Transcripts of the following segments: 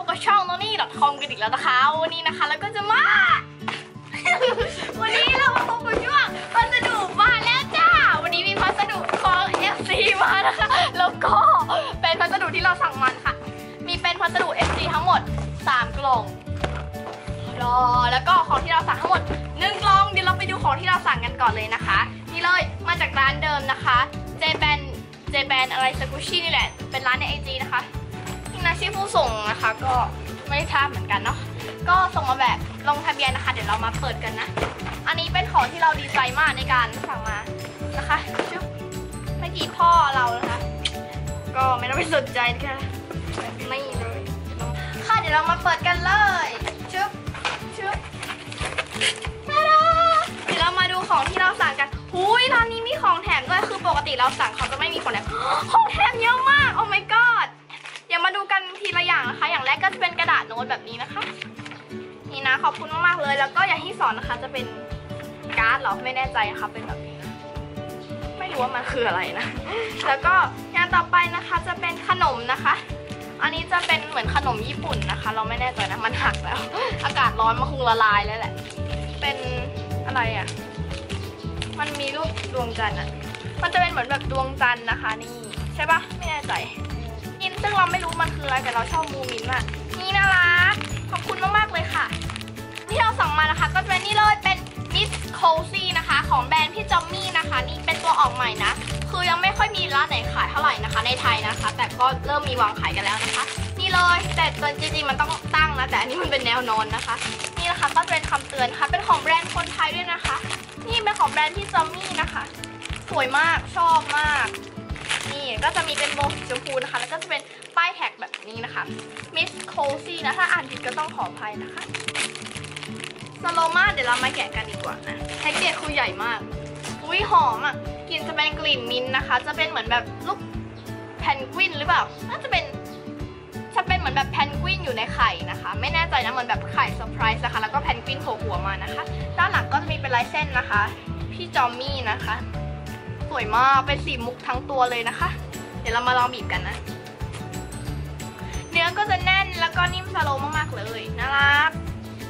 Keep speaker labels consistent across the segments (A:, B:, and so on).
A: กับช่อง noni.com กันอีกแล้วนะคะวันนี้นะคะแล้วก็จะมา วันนี้เรามาพบกับช่วงพัสดุมาแล้วจ้าวันนี้มีพัสดุของ FC มานะคะแล้วก็เป็นพัสดุที่เราสั่งมันค่ะมีเป็นพัสดุ FC ทั้งหมด3กล่องแล้วก็ของที่เราสั่งทั้งหมด1กล่องเดี๋ยวเราไปดูของที่เราสั่งกันก่อนเลยนะคะนี่เลยมาจากร้านเดิมนะคะเจแปนอะไรสกุชี่นี่แหละเป็นร้านใน IG นะคะนี่นะชื่อผู้ส่งนะคะก็ไม่ทราบเหมือนกันเนาะก็ส่งมาแบบลงทะเบียนนะคะเดี๋ยวเรามาเปิดกันนะอันนี้เป็นของที่เราดีใจมากในการสั่งมานะคะชุบเมื่อกี้พ่อเรานะคะก็ไม่ต้องไปสนใจค่ะไม่เลยค่ะเดี๋ยวเรามาเปิดกันเลยชุบเดี๋ยวเรามาดูของที่เราสั่งกันหุยร้านนี้มีของแถมด้วยคือปกติเราสั่งเขาจะไม่มีของแถมของแถมเยอะมากโอ้ my god เดี๋ยวมาดูกันทีละอย่างนะคะอย่างแรกก็จะเป็นกระดาษโน้ตแบบนี้นะคะนี่นะขอบคุณมากๆเลยแล้วก็อย่างที่สองนะคะจะเป็นการ์ดหรอไม่แน่ใจค่ะเป็นแบบนี้นะไม่รู้ว่ามันคืออะไรนะแล้วก็อย่างต่อไปนะคะจะเป็นขนมนะคะอันนี้จะเป็นเหมือนขนมญี่ปุ่นนะคะเราไม่แน่ใจนะมันหักแล้ว อากาศร้อนมันคงละลายแล้วแหละเป็นอะไรอ่ะมันมีรูปดวงจันทร์อ่ะมันจะเป็นเหมือนแบบดวงจันทร์นะคะนี่ใช่ปะไม่แน่ใจกินซึ่งเราไม่รู้มันคืออะไรแต่เราชอบมูมินมากนี่น่ารักขอบคุณมากๆเลยค่ะที่เราสั่งมานะคะก็จะเป็นนี่เลยเป็นมิสโคซี่นะคะของแบรนด์พี่จอมมี่นะคะนี่เป็นตัวออกใหม่นะคือยังไม่ค่อยมีร้านไหนขายเท่าไหร่นะคะในไทยนะคะแต่ก็เริ่มมีวางขายกันแล้วนะคะนี่เลยแต่ตัวจริงๆมันต้องตั้งนะแต่อันนี้มันเป็นแนวนอนนะคะนี่นะคะก็จะเป็นคำเตือนค่ะเป็นของแบรนด์คนไทยด้วยนะคะนี่เป็นของแบรนด์พี่จอมมี่นะคะสวยมากชอบมากนี่ก็จะมีเป็นโบสีชมพูนะคะแล้วก็จะเป็นป้ายแท็กแบบนี้นะคะมิสโคซี่นะถ้าอ่านผิดก็ต้องขออภัยนะคะสโลมาเดี๋ยวเรามาแกะกันดีกว่านะแพ็กเกจคือใหญ่มากอุ้ยหอมอ่ะกลิ่นจะเป็นกลิ่นมิ้นท์นะคะจะเป็นเหมือนแบบลูกแพนกวินหรือเปล่าน่าจะเป็นเหมือนแบบแพนกวินอยู่ในไข่นะคะไม่แน่ใจนะเหมือนแบบไข่เซอร์ไพรส์นะคะแล้วก็แพนกวินโผล่หัวมานะคะด้านหลังก็จะมีเป็นลายเส้นนะคะพี่จอมมี่นะคะสวยมากเป็นสีมุกทั้งตัวเลยนะคะเดี๋ยวเรามาลองบีบกันนะเนื้อก็จะแน่นแล้วก็นิ่มสโลว์มากๆเลยน่ารัก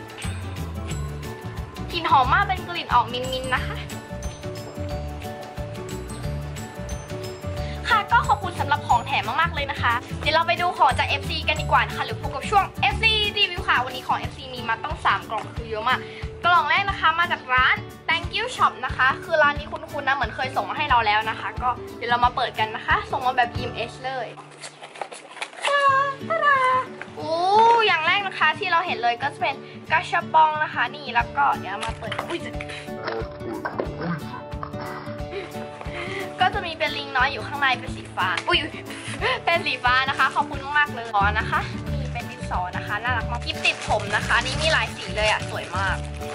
A: กลิ่นหอมมากเป็นกลิ่นออกมินๆนะคะค่ะก็ขอบคุณสำหรับของแถมมากๆเลยนะคะเดี๋ยวเราไปดูของจาก FC กันดีกว่านะคะหรือพบกับช่วง FC รีวิวค่ะวันนี้ของ FC มีมาต้อง3กล่องคือเยอะมากกล่องแรกนะคะมาจากร้าน Thank you shop นะคะคือร้านนี้คุณนะเหมือนเคยส่งมาให้เราแล้วนะคะก็เดี๋ยวเรามาเปิดกันนะคะส่งมาแบบ EMS เลยตาดาโอ้อย่างแรกนะคะที่เราเห็นเลยก็จะเป็นกระชับปองนะคะนี่แล้วก็เดี๋ยวมาเปิดก็จะมีเป็นลิงน้อยอยู่ข้างในเป็นสีฟ้าเป็นสีฟ้านะคะขอบคุณมากๆเลยนะคะนี่เป็นดินสอนะคะน่ารักมากกิ๊บติดผมนะคะนี่มีหลายสีเลยอ่ะสวยมาก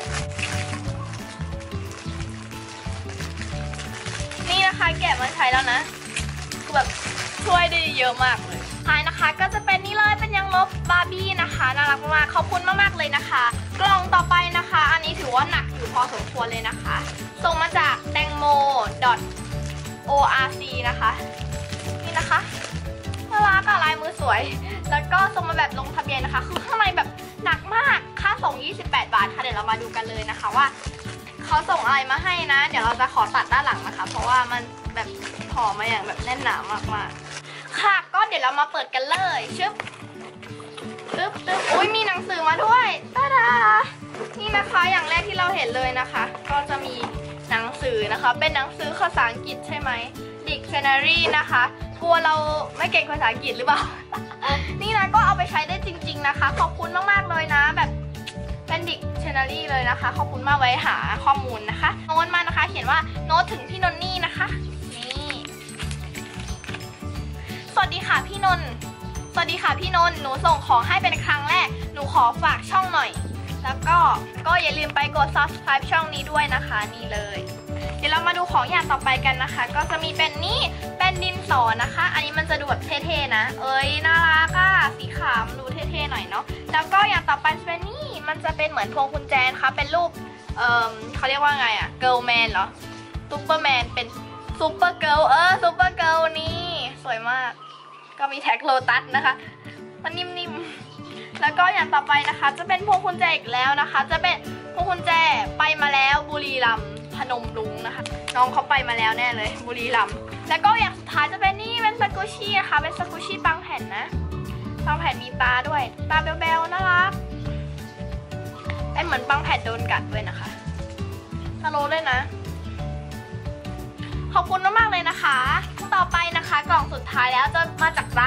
A: นี่นะคะแกะมาใช้แล้วนะคือแบบช่วยได้เยอะมากเลยท้ายนะคะก็จะเป็นนี่เลยเป็นยางลบบาร์บี้นะคะน่ารักมากขอบคุณมากๆเลยนะคะกล่องต่อไปนะคะอันนี้ถือว่าหนักอยู่พอสมควรเลยนะคะส่งมาจากแตงโม.org นะคะนี่นะคะน่ารักอะลายมือสวยแล้วก็ส่งมาแบบลงทะเบียนนะคะคือข้างในแบบหนักมากค่าส่ง28 บาทค่ะเดี๋ยวเรามาดูกันเลยนะคะว่าเขาส่งอะไรมาให้นะเดี๋ยวเราจะขอตัดด้านหลังนะคะเพราะว่ามันแบบห่อมาอย่างแบบแน่นหนามากๆค่ะก็เดี๋ยวเรามาเปิดกันเลยชึบอุ้ยมีหนังสือมาด้วยตาดานี่นะคะอย่างแรกที่เราเห็นเลยนะคะก็จะมีหนังสือนะคะเป็นหนังสือภาษาอังกฤษใช่ไหม Dictionary นะคะกลัวเราไม่เก่งภาษาอังกฤษหรือเปล่า นี่นะก็เอาไปใช้ได้จริงๆนะคะขอบคุณมากๆเลยนะแบบเป็น Dictionary เลยนะคะขอบคุณมากไว้หาข้อมูลนะคะโน้ตมานะคะเขียนว่าโน้ตถึงพี่นนนี่นะคะนี่สวัสดีค่ะพี่นนท์หนูส่งของให้เป็นครั้งแรกหนูขอฝากช่องหน่อยแล้วก็อย่าลืมไปกด subscribe ช่องนี้ด้วยนะคะนี่เลยเดี๋ยวเรามาดูของอย่างต่อไปกันนะคะก็จะมีเป็นนี่เป็นดินสอนะคะอันนี้มันจะดูแบบเท่ๆนะน่ารักอะสีขาวมันดูเท่ๆหน่อยเนาะแล้วก็อย่างต่อไปเป็นนี่มันจะเป็นเหมือนพวงกุญแจนะคะเป็นรูปเขาเรียกว่าไงอะเกิร์ลแมนเหรอซูเปอร์แมนเป็นซูเปอร์เกิร์ลซูเปอร์เกิร์ลนี่สวยมากก็มีแท็กโลตัสนะคะมันนิ่มๆแล้วก็อย่างต่อไปนะคะจะเป็นพวงกุญแจอีกแล้วนะคะจะเป็นพวงกุญแจไปมาแล้วบุรีรัมย์พนมรุ้งนะคะน้องเขาไปมาแล้วแน่เลยบุรีรัมย์แล้วก็อย่างสุดท้ายจะเป็นนี่เป็นสกูชี่นะคะเป็นสกูชี่ปังแผ่นนะปังแผ่นมีตาด้วยตาเบลๆน่ารักเหมือนปังแผ่นโดนกัดด้วยนะคะฮัลโหลเลยนะขอบคุณมากๆเลยนะคะต่อไปนะคะกล่องสุดท้ายแล้วจะมาจากร้าน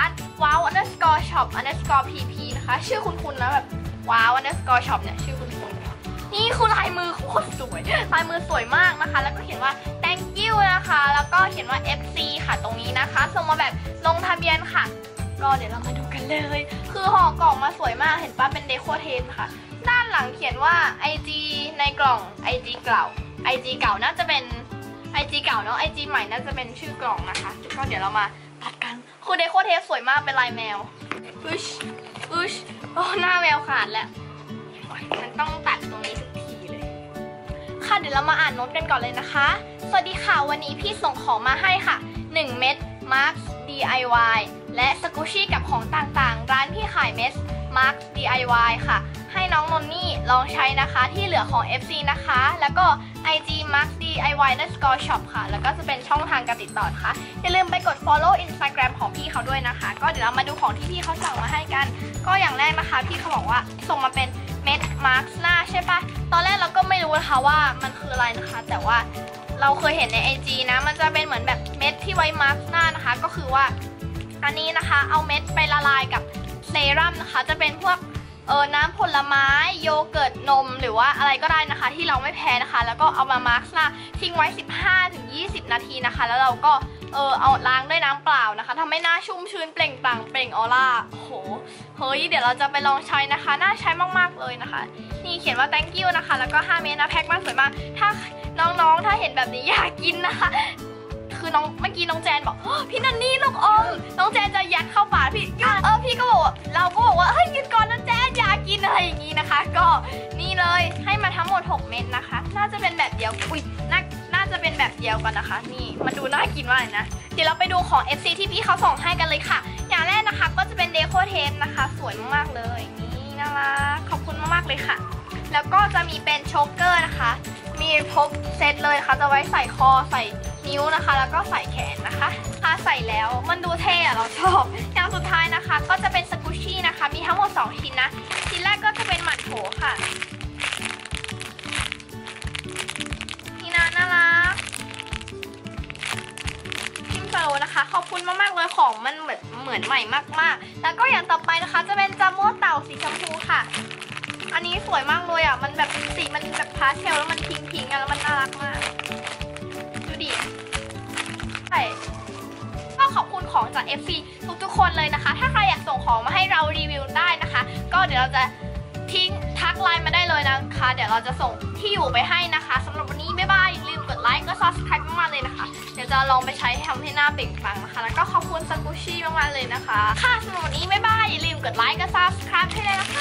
A: wow_shop_pp นะคะชื่อคุณนะแบบ wow_shop เนี่ยชื่อคุณนี่คือลายมือโคตรสวยลายมือสวยมากนะคะแล้วก็เขียนว่า thank you นะคะแล้วก็เขียนว่า FC ค่ะตรงนี้นะคะส่งมาแบบลงทะเบียนค่ะก็เดี๋ยวเรามาดูกันเลยคือห่อกล่องมาสวยมากเห็นป่ะเป็นเดโคเทนค่ะด้านหลังเขียนว่า IG ในกล่อง IG เก่า IG เก่าน่าจะเป็น IG เก่าเนาะ IG ใหม่น่าจะเป็นชื่อกล่องนะคะก็เดี๋ยวเรามาตัดกันคือเดโคเทนสวยมากเป็นลายแมวอึชโอ้หน้าแมวขาดแล้วมันต้องตัดตรงนี้ทุกทีเลยค่ะเดี๋ยวเรามาอ่านโน้ตกันก่อนเลยนะคะสวัสดีค่ะวันนี้พี่ส่งของมาให้ค่ะ1 เม็ด Marks DIY และสกูชี่กับของต่างๆร้านพี่ขายเม็ด Marks DIY ค่ะให้น้องนนนี่ลองใช้นะคะที่เหลือของ FC นะคะแล้วก็ IG Marks DIY_shop ค่ะแล้วก็จะเป็นช่องทางการติดต่อค่ะอย่าลืมไปกด follow Instagram ของพี่เขาด้วยนะคะก็เดี๋ยวเรามาดูของที่พี่เขาสั่งมาให้กันก็อย่างแรกนะคะพี่เขาบอกว่าส่งมาเป็นเม็ด Marks หน้าใช่ปะตอนแรกเราก็ไม่รู้นะคะว่ามันคืออะไรนะคะแต่ว่าเราเคยเห็นใน IG นะมันจะเป็นเหมือนแบบเม็ดที่ไว้ Marks หน้านะคะก็คือว่าอันนี้นะคะเอาเม็ดไปละลายกับเซรั่มนะคะจะเป็นพวกน้ำผลไม้โยเกิร์ตนมหรือว่าอะไรก็ได้นะคะที่เราไม่แพ้นะคะแล้วก็เอามามาร์กหน้าทิ้งไว้ 15-20 นาทีนะคะแล้วเราก็เอาล้างด้วยน้ำเปล่านะคะทำให้หน้าชุ่มชื้นเปล่งปลั่งเปล่งออร่าโอ้โหเฮ้ยเดี๋ยวเราจะไปลองใช้นะคะน่าใช้มากๆเลยนะคะนี่เขียนว่า thank you นะคะแล้วก็5 เม็ดนะแพ็คมาสวยมากถ้าน้องๆถ้าเห็นแบบนี้อยากกินนะคะคือน้องเมื่อกี้น้องแจนบอกพี่นันนี่ลูกอมน้องแจนจะยัดเข้าปากพี่พี่ก็บอกเราก็บอกว่าเฮ้ยหยุดก่อนนะแจนอยากกินอะไรอย่างนี้นะคะก็นี่เลยให้มาทั้งหมด6 เม็ดนะคะน่าจะเป็นแบบเดียวน่าจะเป็นแบบเดียวกันนะคะนี่มันดูน่ากินมากเลยนะเดี๋ยวเราไปดูของ FC ที่พี่เขาส่งให้กันเลยค่ะอย่างแรกนะคะก็จะเป็นเดโคเทปนะคะสวยมากๆเลยนี่น่ารักขอบคุณมากๆเลยค่ะแล้วก็จะมีเป็นโชกเกอร์นะคะมีพกเซตเลยค่ะจะไว้ใส่คอใส่นิ้วนะคะแล้วก็ใส่แขนนะคะถ้าใส่แล้วมันดูเท่อะเราชอบอย่างสุดท้ายนะคะก็จะเป็นสกูชี่นะคะมีทั้งหมด2 ชิ้นนะชิ้นแรกก็จะเป็นหมั่นโถค่ะนี่นะน่ารักพิมพ์โซนะคะขอบคุณมากๆเลยของมันเหมือนใหม่มากๆแล้วก็อย่างต่อไปนะคะจะเป็นจัมโม่เต่าสีชมพูค่ะอันนี้สวยมากเลยอ่ะมันแบบสีมันแบบพาสเทลแล้วมันพิงๆกันแล้วมันน่ารักมากดูดิก็ขอบคุณของจาก FC ทุกคนเลยนะคะถ้าใครอยากส่งของมาให้เรารีวิวได้นะคะก็เดี๋ยวเราจะทิ้งทักไลน์มาได้เลยนะคะเดี๋ยวเราจะส่งที่อยู่ไปให้นะคะสำหรับวันนี้บ๊ายบายอย่าลืมกดไลค์ก็ subscribe มากๆเลยนะคะเดี๋ยวจะลองไปใช้ทำให้หน้าเปล่งปลั่งนะคะแล้วก็ขอบคุณสกูชี่มากๆเลยนะคะค่ะสำหรับวันนี้บ๊ายบายอย่าลืมกดไลค์ก็ subscribe ให้เลยนะคะ